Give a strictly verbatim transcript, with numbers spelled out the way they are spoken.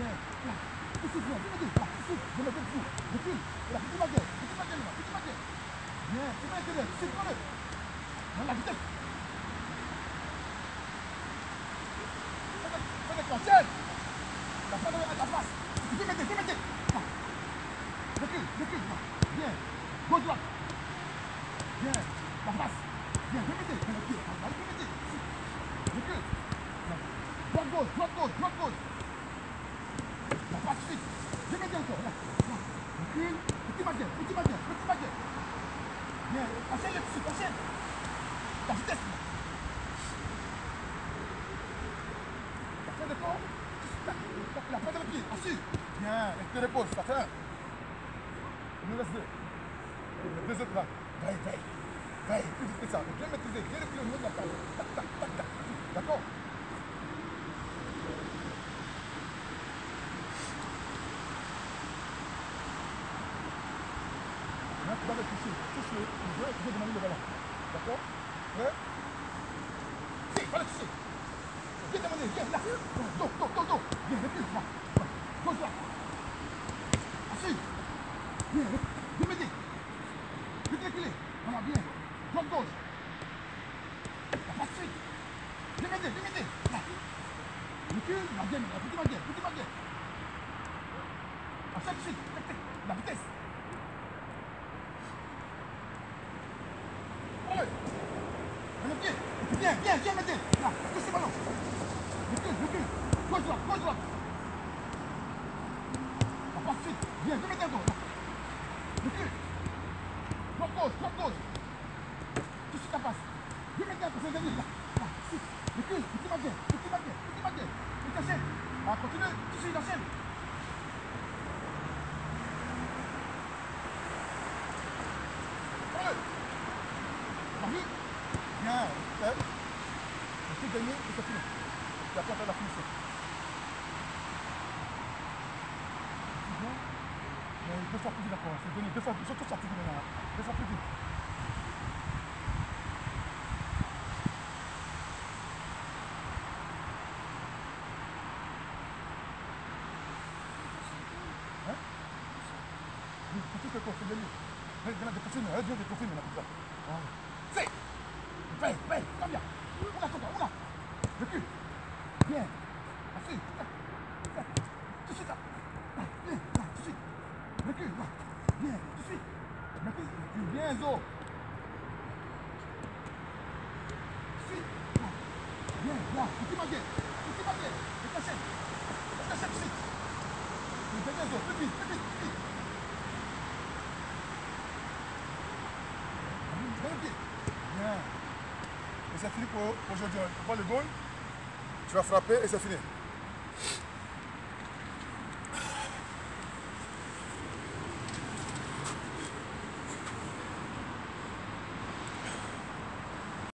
Bien. Là. Tu souffles, tu me dis. Là, tu souffles. Je me dessous. Recule. Là, petit baguette. Petit baguette, là. Petit baguette. Bien. Tu mets l'intérieur. Tu souffles, prends-le. Dans la vitesse. Fais des contiennes. La fin de la face. Tu peux mettre, tu peux mettre. Là. Recule, recule. Là. Bien. Gauche, droite. Bien. La face. Bien. Tu peux mettre. Tu peux mettre. Recule. Droite, gauche, droite, gauche, droite, gauche. La face suite. Je mets encore. Là. Là. Recule. Petit baguette, petit baguette, petit baguette. Bien. Enchaîne le dessus, enchaîne. La vitesse. La fin de corps. La fin de le pied. Assis. Bien. Et te repose. Ça fait un. Il nous laisse deux. Les deux autres là. Veille, veille. Veille. Plus vite que ça. Bien maîtriser. Bien reculer au niveau de la taille. Tac, tac, tac, tac. D'accord? Là, tu vas le toucher. Touche le jeu et tu veux demander le ballon. D'accord? Prêt? Si, va le toucher. Viens demander, viens, là. Dos, dos, dos, dos. Viens, recule, là. Gauche, là. Assis. Bien, viens m'aider. Vite reculer. Voilà, bien. Droite, gauche. La passe suite. Viens m'aider, viens m'aider. Là. Recule, la gaine, la petite baguette, petite baguette. Enchaîne tout de suite. Tac, tac. La vitesse. Viens, viens, viens m'aider. Là, touche ce ballon. Recule, recule. Gauche, droite, gauche, droite. La passe suite. Viens, viens m'aider encore. Là. Recule. Droite, gauche, droite, gauche. Touche ta passe. Viens m'aider encore, c'est gagné. Là, là, si. Recule, petit baguette, petit baguette, petit baguette. Et t'enchaînes. Ah, continue, touche, il enchaîne. Prends-le. Marie. Bien, fait. Tu peux gagner et c'est fini. Tu vas faire la finition. C'est bien. Mais deux fois plus vite d'accord. C'est gagné deux fois, surtout ça plus vite maintenant. Deux fois plus vite. Hein? Oui, tu touches le corps, c'est gagné. Viens, des confirmes, viens, des confirmes maintenant pour ça. Voilà. C'est. Fais, fais, comme bien. Oula, comme ça, oula. Recule. Bien. Assis. Tout de suite là. Bien, là, tout de suite. Recule, là. Bien, tout de suite. Recule, recule. Bien, Zo. Tout de suite. Là. Bien, là. Petit baguette. Petit baguette. Et t'achètes. Et t'achètes tout de suite. Bien, Zo. Plus vite, plus vite, plus vite. Bien. Et c'est fini pour aujourd'hui. Tu prends le goal, tu vas frapper et c'est fini.